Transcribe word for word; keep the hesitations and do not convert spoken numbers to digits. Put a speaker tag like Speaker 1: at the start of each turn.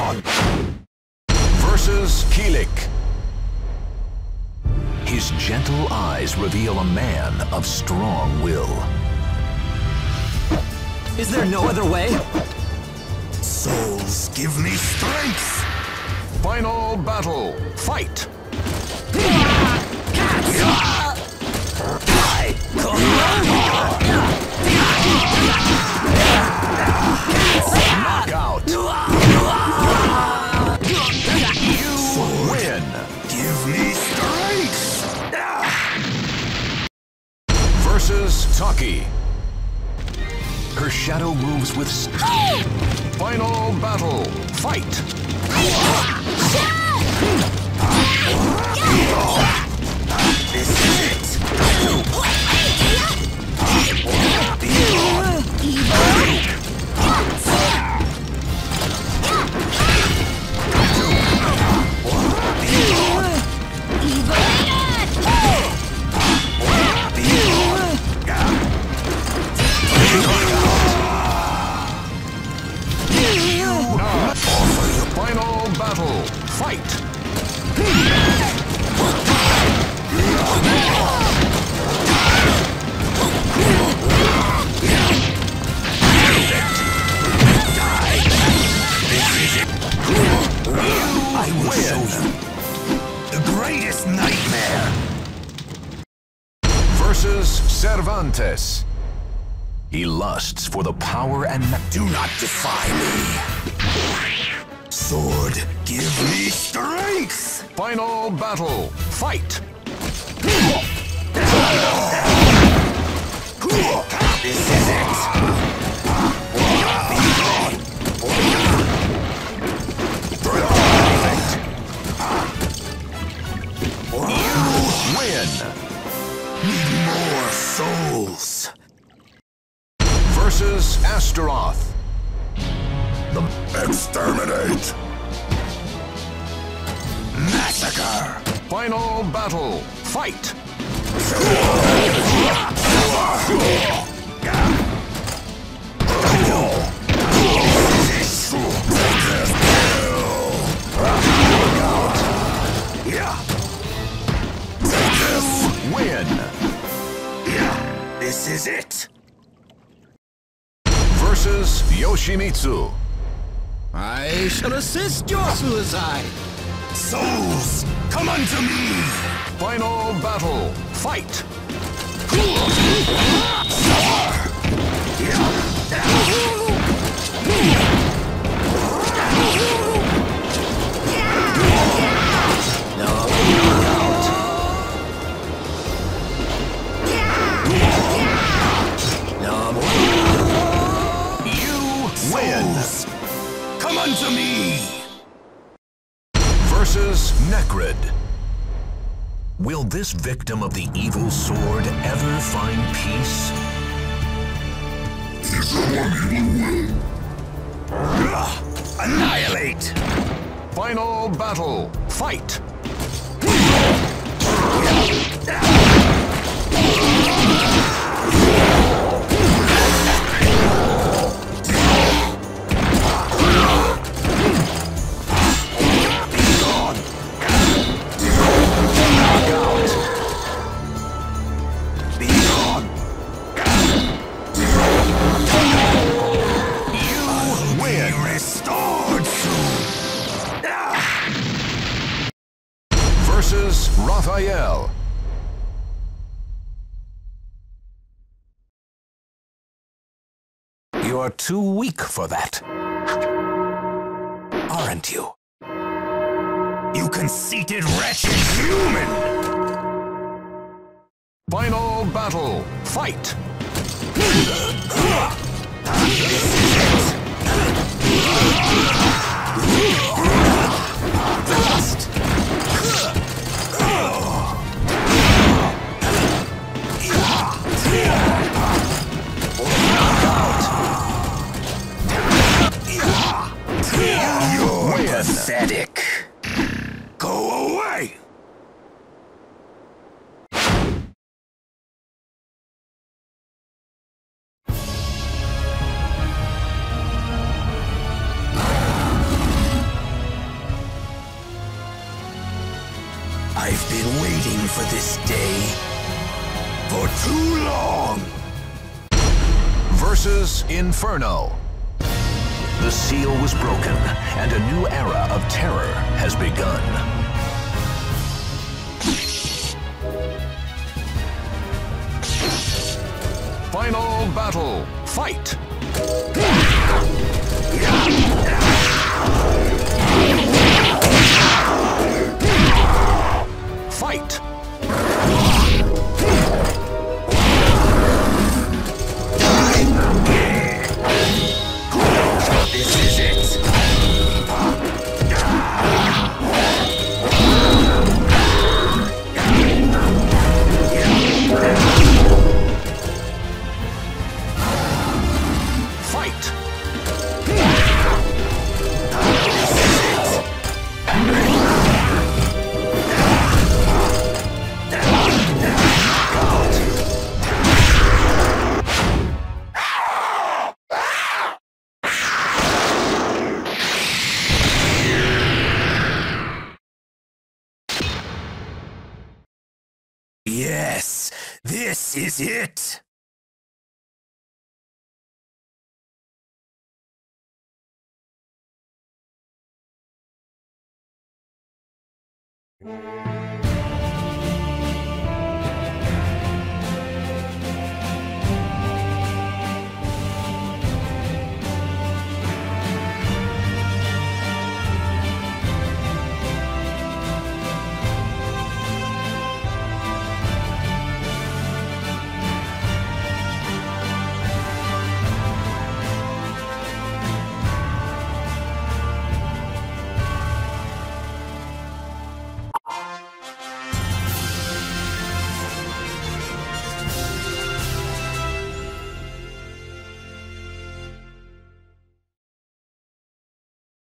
Speaker 1: gone!
Speaker 2: Versus Kilik. His gentle eyes reveal a man of strong will.
Speaker 3: Is there no other way?
Speaker 1: Souls, give me strength!
Speaker 2: Final battle. Fight! Knockout! You win!
Speaker 1: Give me strength!
Speaker 2: Versus Taki. Her shadow moves with st- Final battle. Fight!
Speaker 1: This is it!
Speaker 2: Final battle. Fight!
Speaker 1: I will show you the greatest nightmare!
Speaker 2: Versus Cervantes. He lusts for the power and...
Speaker 1: Do not defy me! Sword, give me strength!
Speaker 2: Final battle. Fight!
Speaker 1: This is it!
Speaker 2: Win!
Speaker 1: Need more souls!
Speaker 2: Versus Astaroth. The
Speaker 1: Exterminate! Massacre!
Speaker 2: final battle. Fight! Win!
Speaker 1: This is it!
Speaker 2: Versus Yoshimitsu.
Speaker 3: I shall assist your suicide.
Speaker 1: Souls, come unto me!
Speaker 2: Final battle. Fight!
Speaker 1: Souls, come unto me!
Speaker 2: Versus Necrid. Will this victim of the evil sword ever find peace?
Speaker 1: Is there one evil will? Annihilate!
Speaker 2: Final battle. Fight! Versus Raphael. You're too weak for that, aren't you?
Speaker 1: You conceited, wretched human!
Speaker 2: Final battle. Fight!
Speaker 1: Dust! You're pathetic. Go away! I've been waiting for this day for too long.
Speaker 2: Versus Inferno. The seal was broken, and a new era of terror has begun. Final battle. Fight! Fight!
Speaker 1: This is it.
Speaker 2: Fight!
Speaker 1: Yes, this is it.